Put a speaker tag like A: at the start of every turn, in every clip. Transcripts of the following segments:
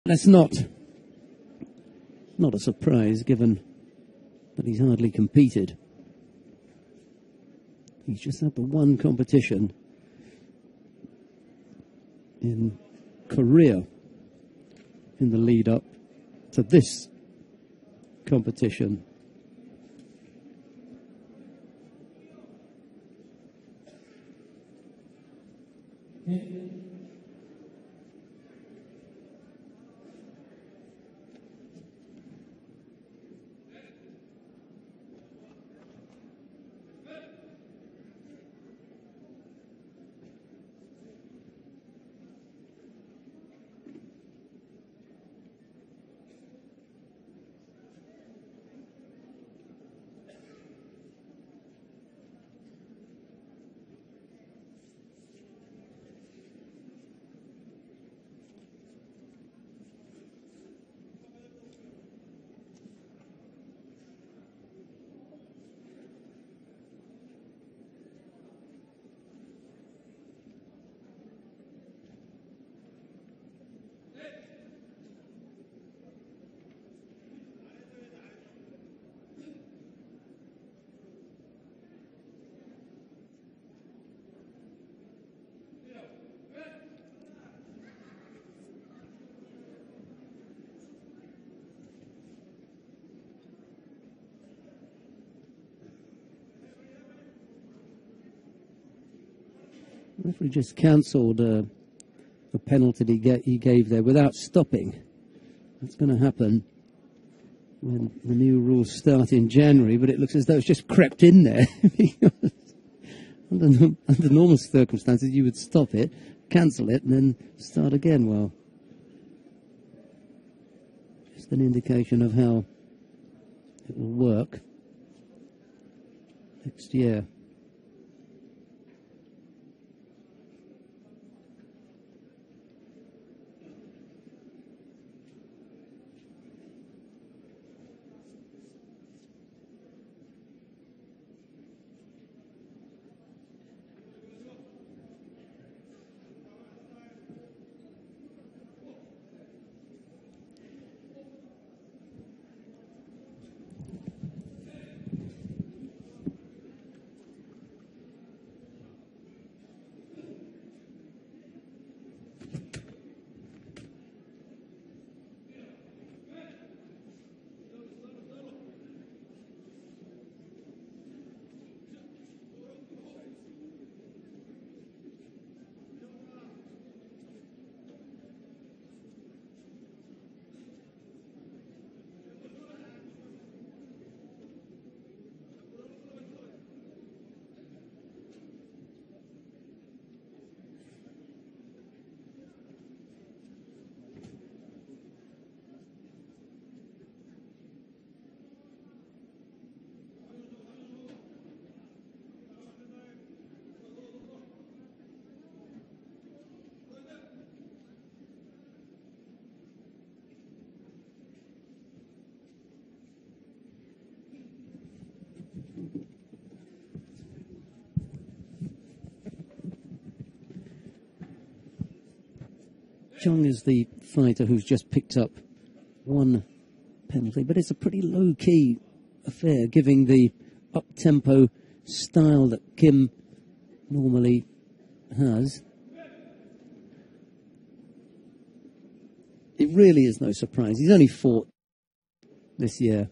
A: That's not a surprise, given that he's hardly competed. He's just had the one competition in Korea in the lead up to this competition. The referee just cancelled a penalty he gave there without stopping. That's going to happen when the new rules start in January, but it looks as though it's just crept in there. Under normal circumstances, you would stop it, cancel it, and then start again. Well, just an indication of how it will work next year. JUNG is the fighter who's just picked up one penalty, but it's a pretty low-key affair, giving the up-tempo style that Kim normally has. It really is no surprise. He's only fought this year.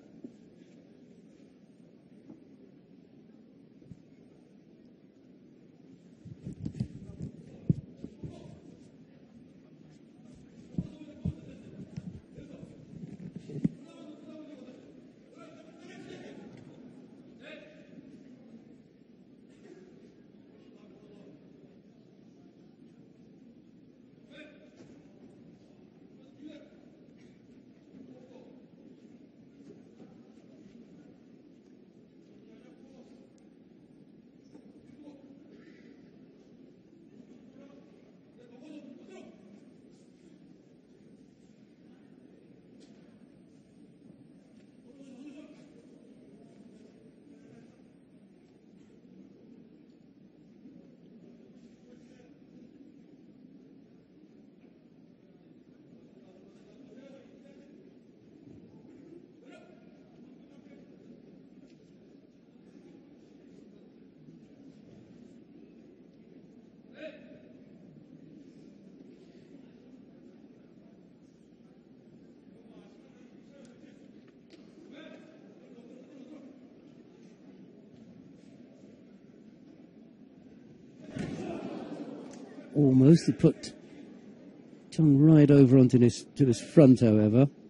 A: almost. He put Jung right over onto his front, however.